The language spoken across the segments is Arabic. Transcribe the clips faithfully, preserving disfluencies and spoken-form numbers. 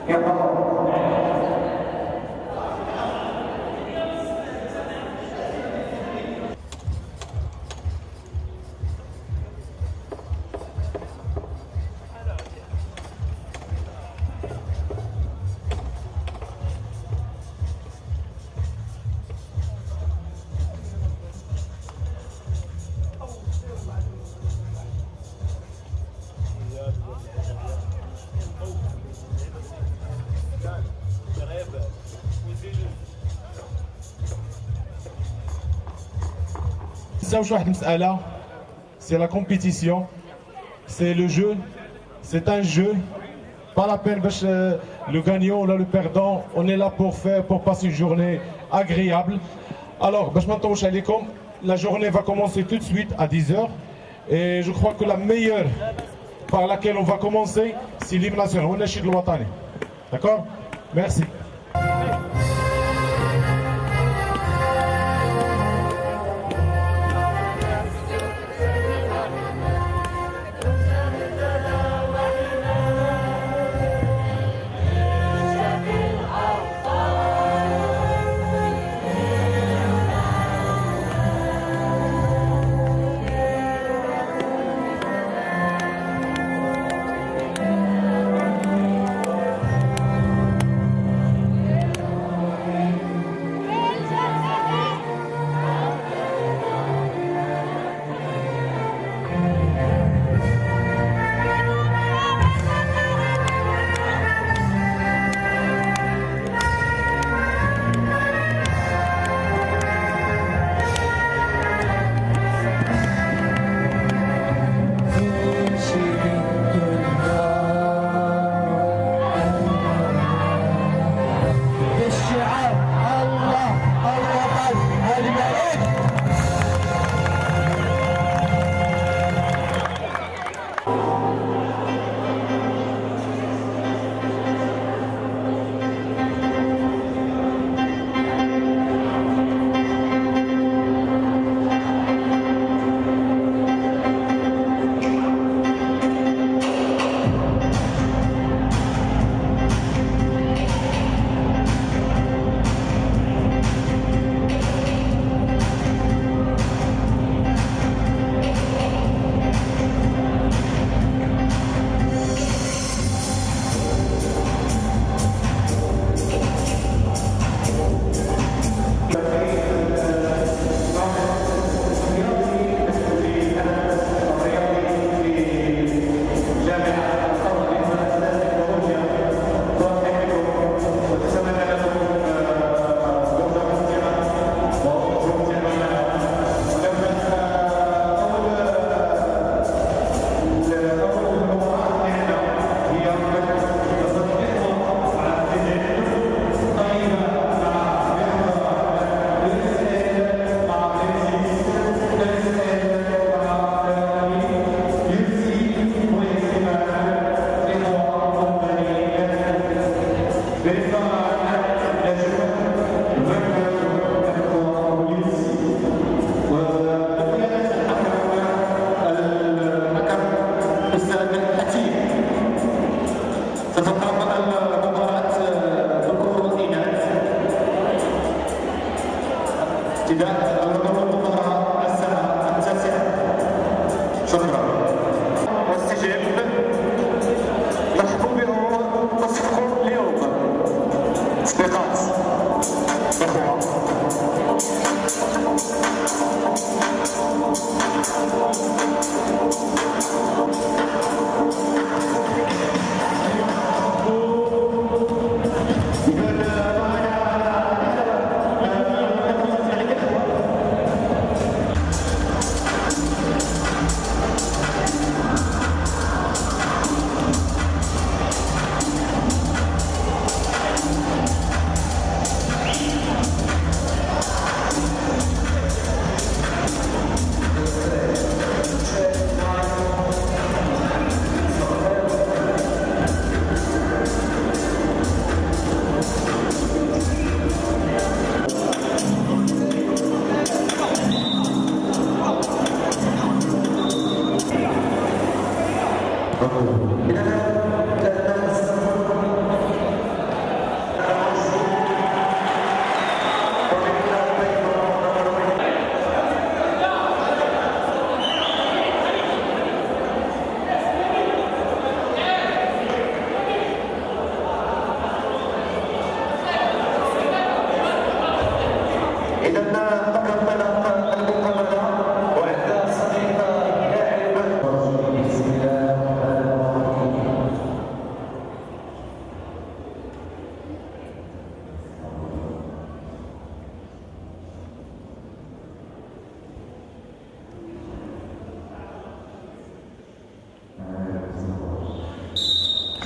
C'est la compétition, c'est le jeu, c'est un jeu. Pas la peine, le gagnant, là, le perdant, on est là pour faire, pour passer une journée agréable. Alors, la journée va commencer tout de suite à dix heures. Et je crois que la meilleure par laquelle on va commencer, c'est l'hymne national. D'accord? Merci.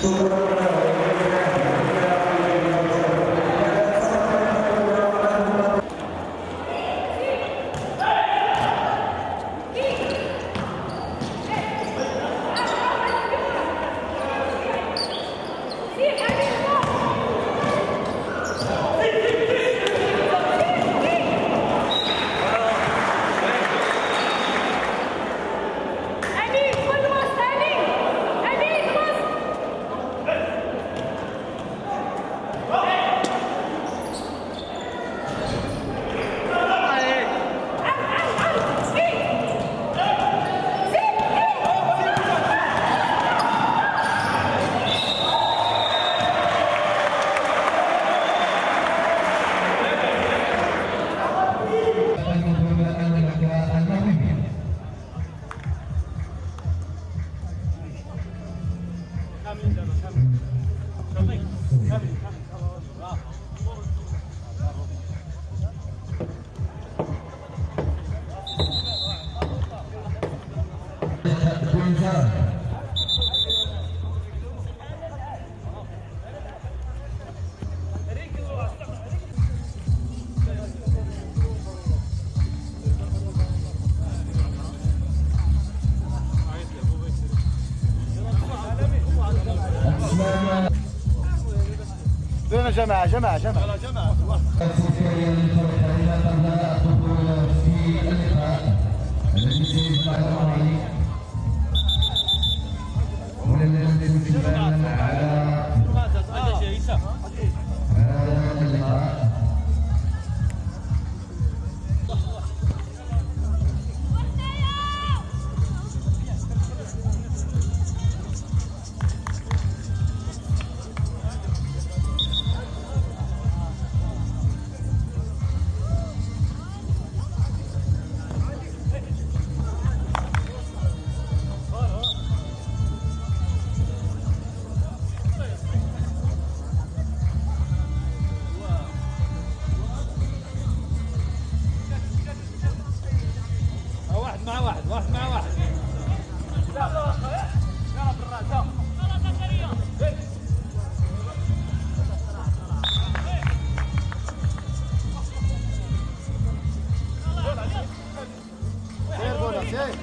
جماعة جماعة جماعة جماعة مع واحد واحد مع واحد لا لا لا بالراس لا سير بولا سير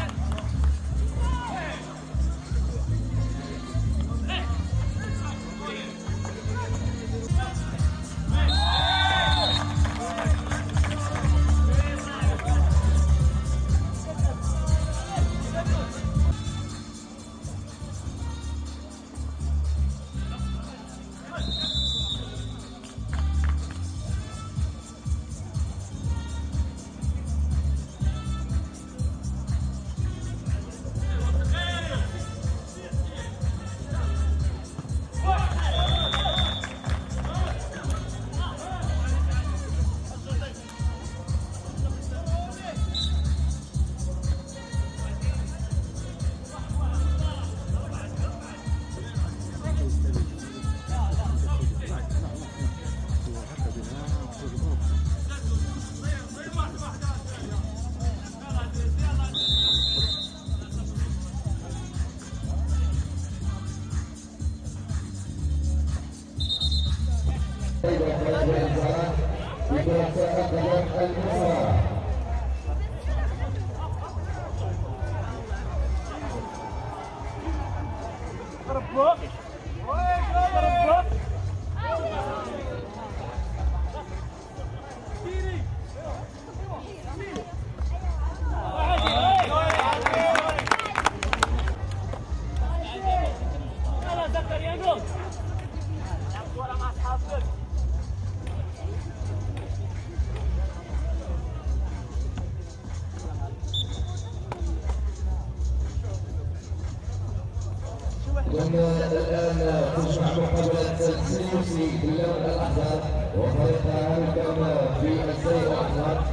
كنا الآن تشرح مقابلة السيوسي باللون الأحمر وفريقها كما في الزي الأحمر.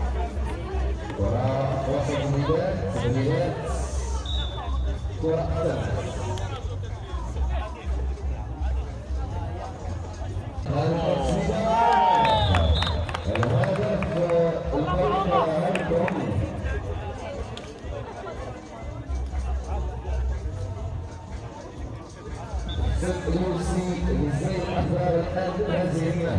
كرة وسط الميدان سميات كرة أحسن الهدف الفريق ضد يو سي لزين أحرار القلب الهزيمة.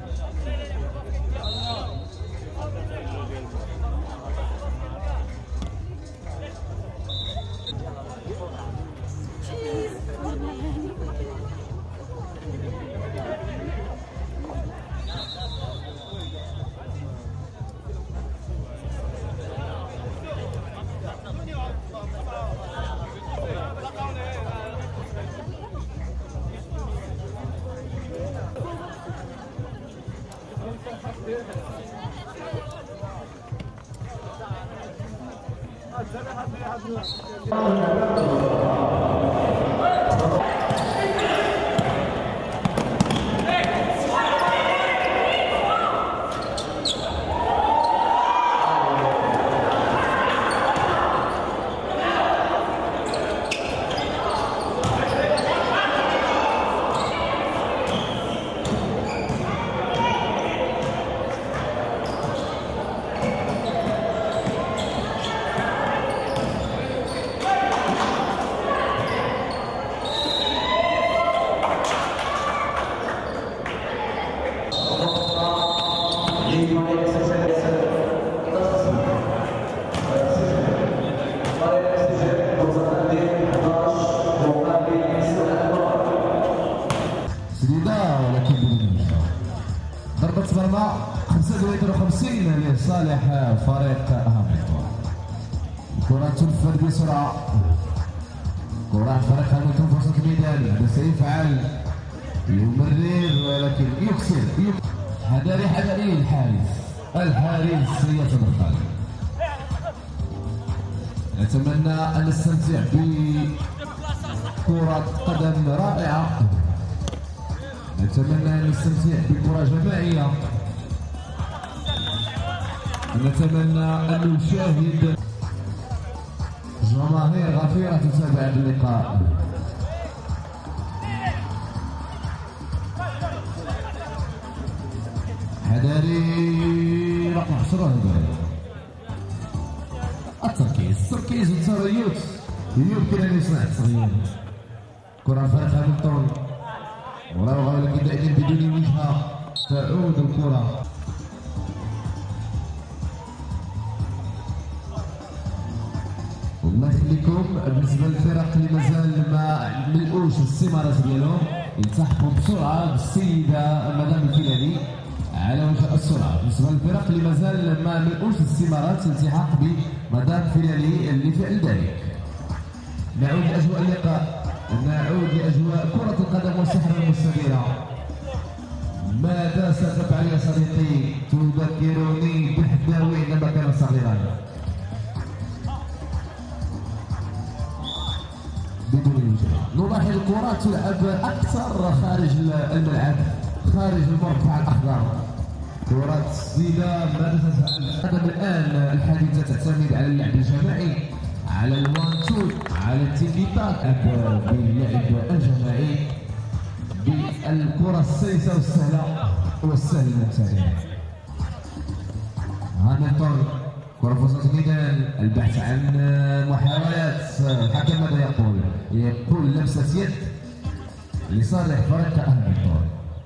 ضربة مرمى خمسة متر وخمسين لصالح فريق هاملتون. الكرة تنفذ بسرعة. كرة فريق هاملتون في وسط الميدان. هذا سيفعل يمرر ولكن يكسر. حذري حذري الحارس. الحارس سيتدخل. نتمنى أن نستمتع بكرة قدم رائعة. نتمنى أن نستمتع بكرة جماعية. نتمنى أن نشاهد جماهير غفيرة تتابع اللقاء. حذري رقم عشرة. التركيز التركيز والتريث يمكن أن يصنع التغيير. كرة فريق هاملتون مراوغة ولكن دائما بدون وجهة. تعود الكرة. الله يخليكم بالنسبة للفرق اللي مازال ما ملؤوش الثمرات ديالهم يلتحقوا بسرعة بالسيدة مدام الفيلاني على وجه السرعة. بالنسبة للفرق اللي مازال ما ملؤوش الثمرات الالتحاق بمدام الفيلاني اللي فعل ذلك. نعود لأجواء اللقاء. نعود لأجواء كرة القدم والسحر المستديرة. ماذا ستفعل يا صديقي؟ تذكرني بالحداوي عندما كان صغيرا. بدون وجه. نلاحظ الكرة تلعب أكثر خارج الملعب، خارج المربع الأخضر. كرة تسديدة. ماذا ستفعل؟ القدم الآن الحديثة تعتمد على اللعب الجماعي، على الوان تو، على التيكي تاك، باللعب الجماعي، بالكرة السلسة والسهلة والسهل الممتنع. هاملتون كرة في وسط الميدان. البحث عن محاولات. الحكم ماذا يقول؟ يقول لمسة يد لصالح فريق هاملتون.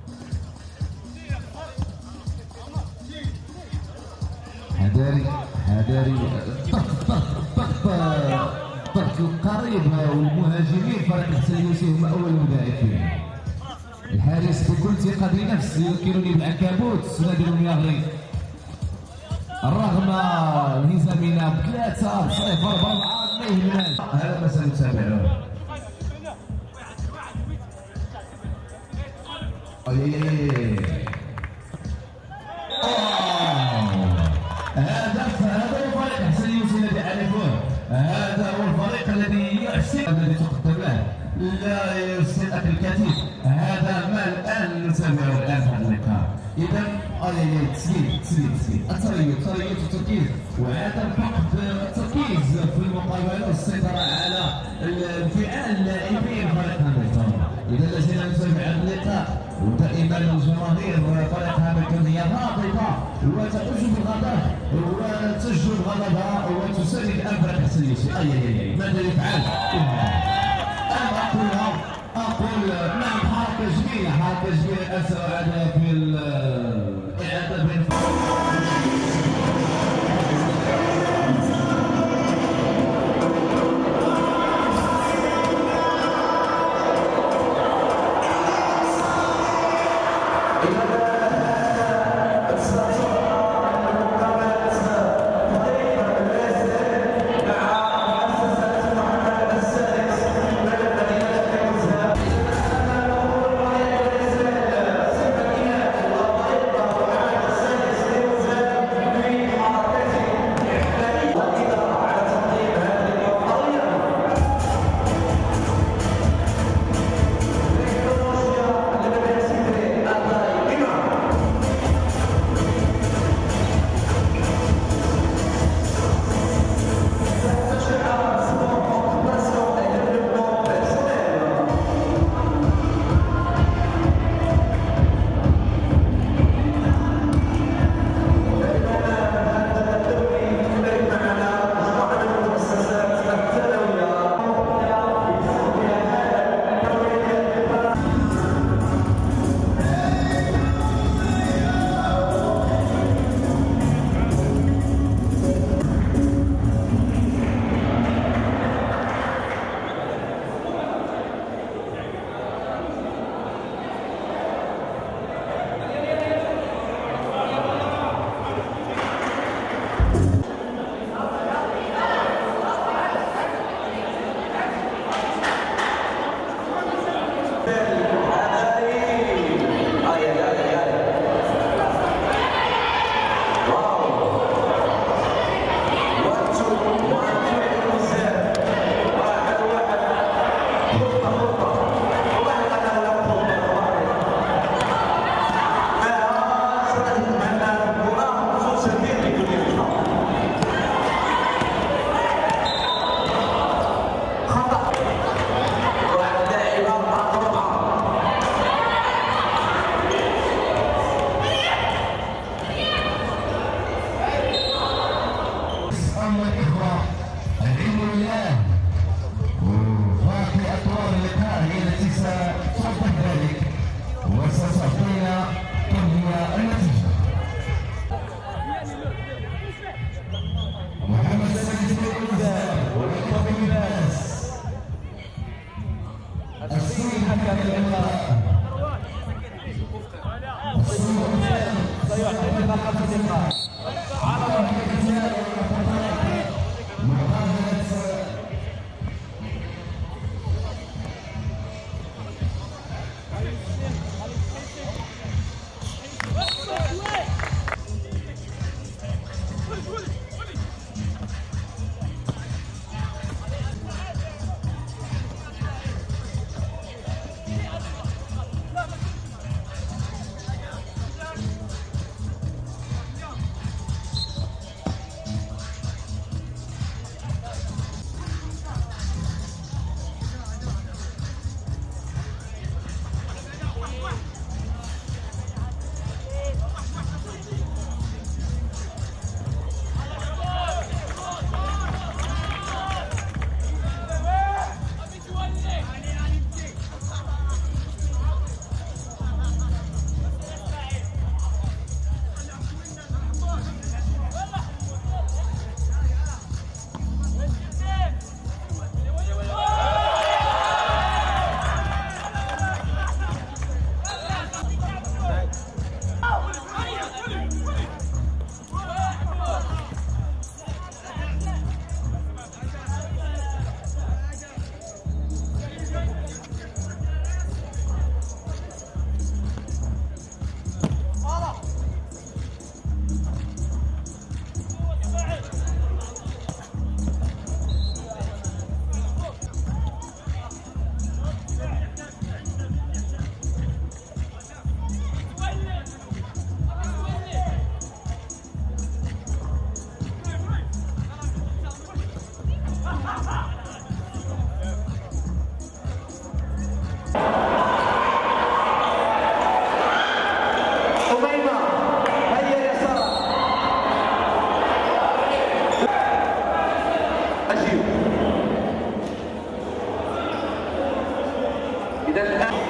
حذاري حذاري. ضغط ضغط ضغط ضغط القريب. والمهاجمين فريق الحسن هم اول المدافعين. الحارس بكل ثقة بنفس يذكرني بالعنكبوت نادر المياغري. رغم انهزامنا بثلاثة بصفر بأربعة ما يهمناش. هذا ما سنتابعه. هدف هذا هو فريق حسن يوسف الذي عرفوه. هذا هو الفريق الذي يحسن الذي تقدم له لا يستطيع الكثير. هذا ما الان نتابعه الان في هذا اللقاء. اذا اي تسليم تسليم تسليم التريث التريث والتركيز وعدم فقد التركيز في المقابله والسيطره على انفعال لاعبين فريق هاملتون. اذا لازلنا نتابع هذا اللقاء ودائما الجماهير فريق هاملتون هي غاضبه وتحج بالغضب وتجلب غضبها وتساند الان فريق حسن يوسف. اي اي اي ماذا يفعل؟ انا اقولها نقول نعم حركة جميلة، حركة جميلة أسرع في الإعادة بين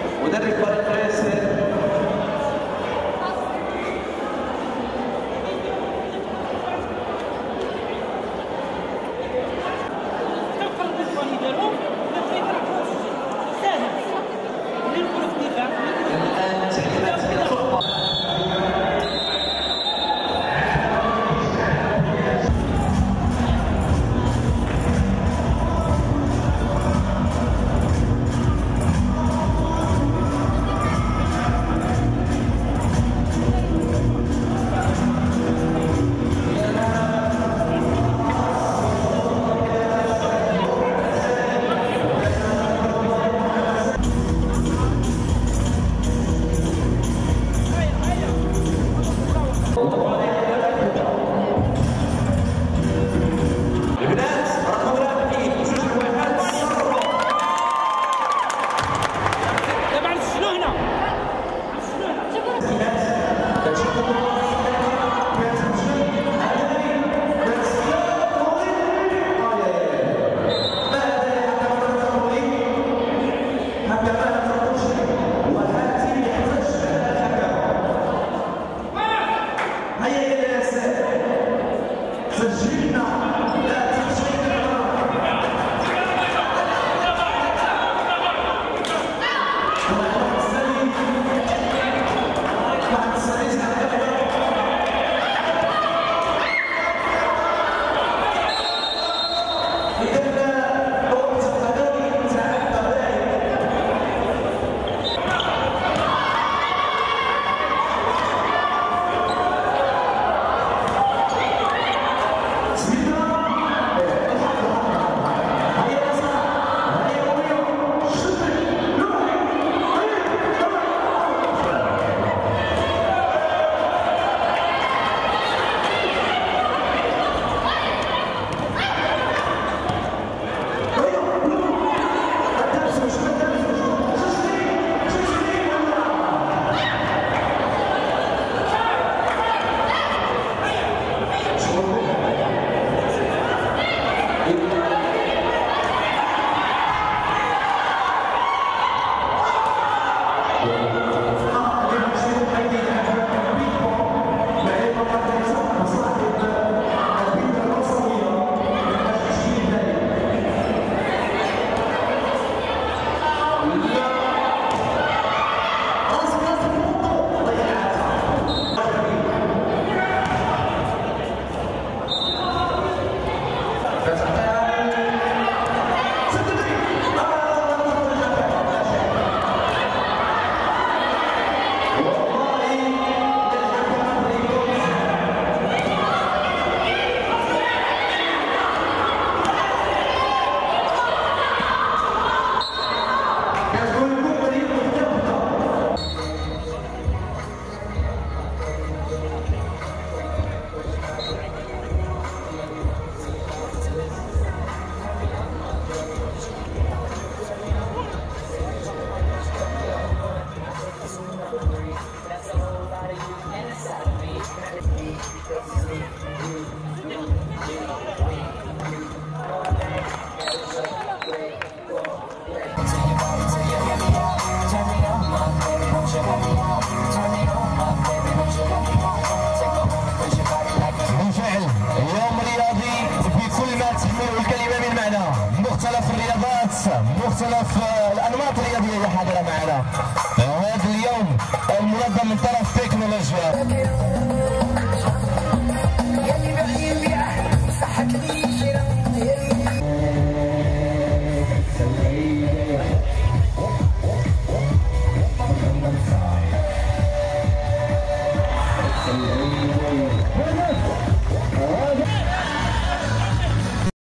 مدرب فريق ريس بالفعل يوم رياضي بكل ما تحمله الكلمة من معنى، مختلف الرياضات، مختلف الأنماط الرياضية حاضرة معنا. هذا اليوم المنظم من طرف تكنولوجيا.